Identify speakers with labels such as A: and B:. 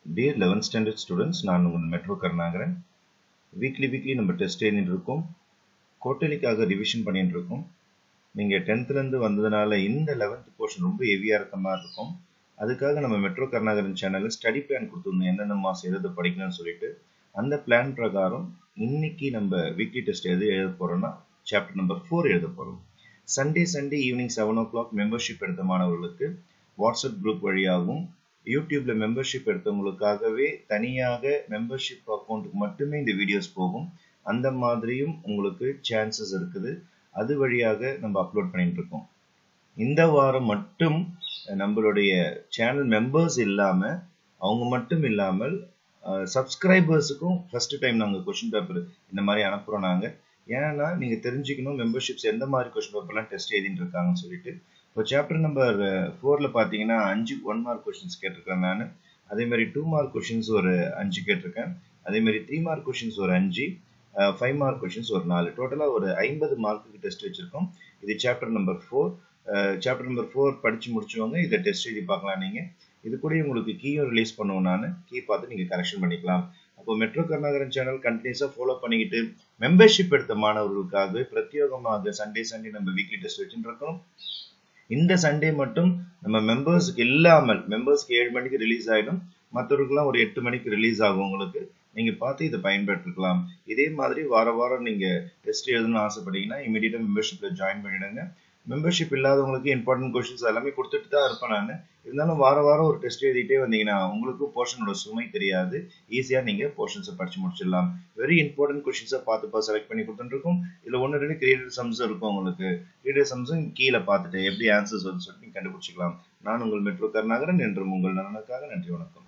A: Dear 11th standard students, நான் உங்கள் metro Karunakaran. Weekly நம்ம டெஸ்ட் எழுதிட்டு இருக்கோம். குவார்ட்டர்லிக்காக ரிவிஷன் பண்ணிட்டு இருக்கோம். நீங்கள் 10th வந்ததுனால இந்த 11th போர்ஷன் ரொம்ப ஹெவியாக இருக்க மாதிரி இருக்கும். அதுக்காக நம்ம மெட்ரோ கருணாகரன் சேனலில் ஸ்டடி பிளான் கொடுத்துருந்தோம், எந்தெந்த மாதம் எது படிக்கணும்னு சொல்லிட்டு. அந்த பிளான் பிரகாரம் இன்னைக்கு நம்ம வீக்லி டெஸ்ட் எழுத போகிறோம்னா சாப்டர் நம்பர் 4 எழுத போகிறோம். சண்டே ஈவினிங் 7 o'clock மெம்பர்ஷிப் எடுத்த மாணவர்களுக்கு வாட்ஸ்அப் குரூப் வழியாகவும் யூடியூப்ல மெம்பர்ஷிப் எடுத்தவங்களுக்காகவே தனியாக மெம்பர்ஷிப் அக்கௌண்ட்டுக்கு மட்டுமே இந்த வீடியோஸ் போகும். அந்த மாதிரியும் உங்களுக்கு சான்சஸ் இருக்குது. அது வழியாக நம்ம அப்லோட் பண்ணிட்டு இருக்கோம். இந்த வாரம் மட்டும் நம்மளுடைய சேனல் மெம்பர்ஸ் இல்லாம அவங்க மட்டும் இல்லாமல் சப்ஸ்கிரைபர்ஸுக்கும் ஃபர்ஸ்ட் டைம் நாங்கள் கொஸ்டின் பேப்பர் இந்த மாதிரி அனுப்புறோம். நாங்கள் ஏன்னா நீங்க தெரிஞ்சுக்கணும் மெம்பர்ஷிப்ஸ் எந்த மாதிரி கொஸ்டின் பேப்பர்லாம் டெஸ்ட் எழுதிட்டு இருக்காங்கன்னு சொல்லிட்டு. இப்போ சாப்டர் நம்பர் 4ல பார்த்தீங்கன்னா 5 1 மார்க் கொஸ்டின்ஸ் கேட்டிருக்கேன் நான். அதே மாதிரி 2 மார்க் கொஸ்டின்ஸ் ஒரு 5 கேட்டிருக்கேன். அதே மாதிரி 3 மார்க் கொஸ்டின்ஸ் ஒரு 5, 5 மார்க் கொஸ்டின்ஸ் ஒரு 4, டோட்டலாக ஒரு 50 மார்க்குக்கு டெஸ்ட் வச்சிருக்கோம். இது சாப்டர் நம்பர் 4. சாப்டர் நம்பர் 4 படிச்சு முடிச்சவங்க இதை டெஸ்ட் எழுதி பார்க்கலாம். நீங்க இது கூட உங்களுக்கு கீயும் ரிலீஸ் பண்ணுவோம். நான் கீ பார்த்து நீங்க கரெக்ஷன் பண்ணிக்கலாம். அப்போ மெட்ரோ கருணாகரன் சேனல் கண்டினியூஸா ஃபாலோ பண்ணிக்கிட்டு மெம்பர்ஷிப் எடுத்த மாணவர்களுக்காக பிரத்யேகமாக சண்டே நம்ம வீக்லி டெஸ்ட் வச்சுட்டு இருக்கோம். இந்த சண்டே மட்டும் நம்ம மெம்பர்ஸ்க்கு இல்லாமல் மெம்பர்ஸ்க்கு 7 மணிக்கு ரிலீஸ் ஆகிடும், மற்றவர்களுக்குலாம் ஒரு 8 மணிக்கு ரிலீஸ் ஆகும். உங்களுக்கு நீங்க பார்த்து இதை பயன்படுத்திக்கலாம். இதே மாதிரி வாரம் நீங்க டெஸ்ட் எழுதணும்னு ஆசைப்பட்டீங்கன்னா இமீடியட்டா மெம்பர்ஷிப்ல ஜாயின் பண்ணிடுங்க. மெம்பர்ஷிப் இல்லாதவங்களுக்கு இம்பார்ட்டன்ட் கொஸ்டின்ஸ் எல்லாமே கொடுத்துட்டு தான் இருப்பேன் நான். இருந்தாலும் வாரம் ஒரு டெஸ்ட் எழுதிட்டே வந்தீங்கன்னா உங்களுக்கு போர்ஷனோட சுமை தெரியாது. ஈஸியா நீங்க போர்ஷன்ஸை படிச்சு முடிச்சிடலாம். வெரி இம்பார்ட்டன்ட் கொஸ்டின்ஸை பார்த்து செலக்ட் பண்ணி கொடுத்துருக்கும். இதுல 1-2 கிரியேட்டட் சம்ஸ் இருக்கும். உங்களுக்கு கிரியேட்டட் சம்ஸும் கீழே பார்த்துட்டு எப்படி ஆன்சர்ஸ் வந்து சொல்லிட்டு நீங்க கண்டுபிடிச்சிக்கலாம். நான் உங்கள் மெட்ரோ கருணாகரன் என்றும் உங்கள் நலனுக்காக. நன்றி, வணக்கம்.